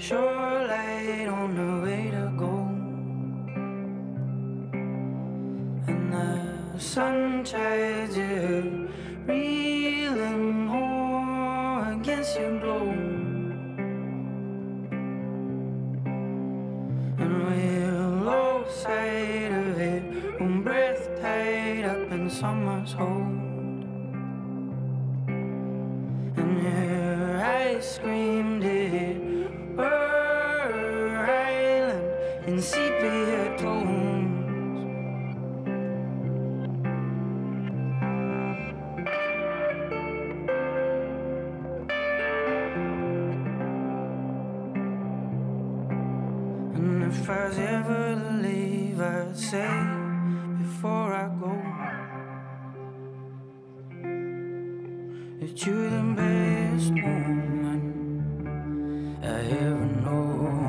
sure light on the way to go. And the sun shines you, reeling more against your glow. And we'll lose sight of it, one breath tied up in summer's hold. And your eyes screamed it, Burr Island in sepia tones. And if I was ever to leave, I'd say before I go that you're the best woman I ever know.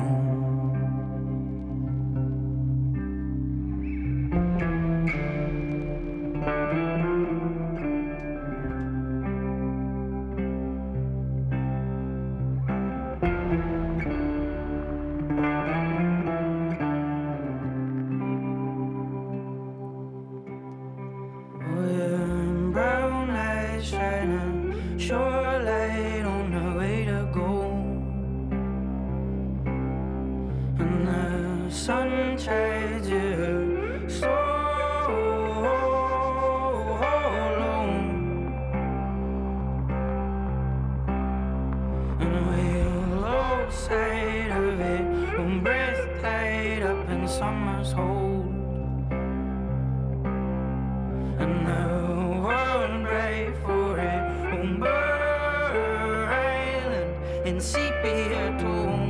When brown eyes shining, sure light on the way to go. And the sun shines you so alone. And we'll lose sight of it, one breath tied up in summer's hold. And the world bright for it, on Burr Island in sepia tones.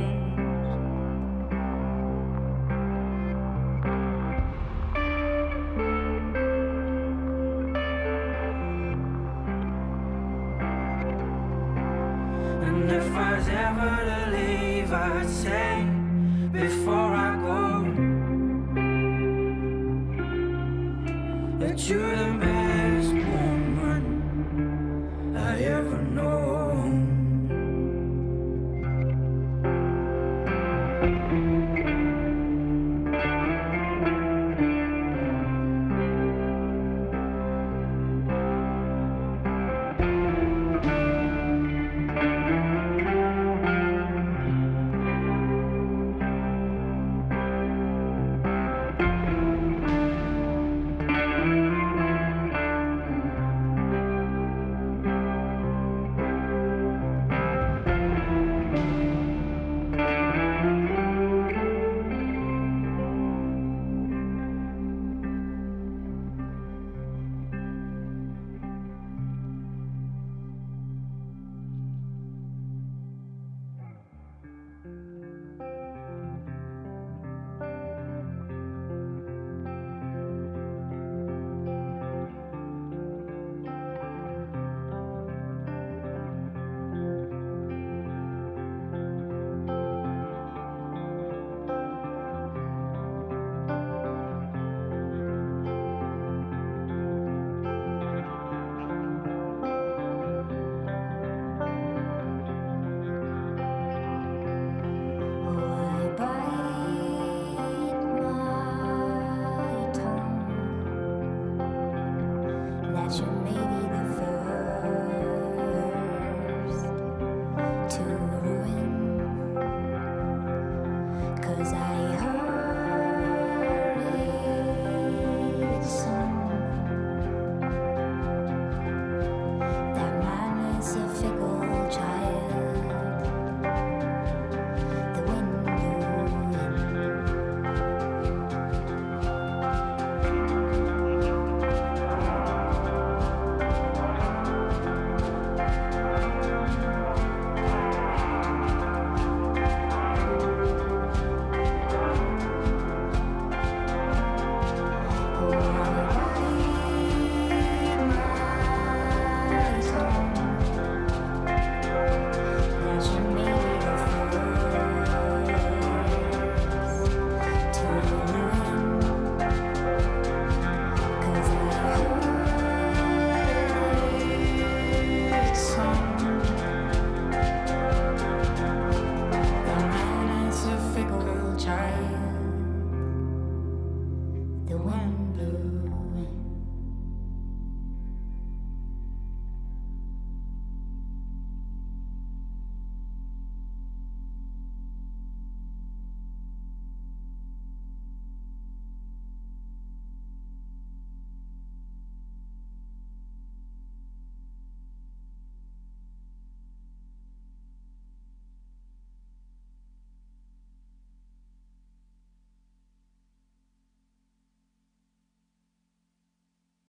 And if I was ever to leave, I'd say before I go that you're the best woman I ever know. That you maybe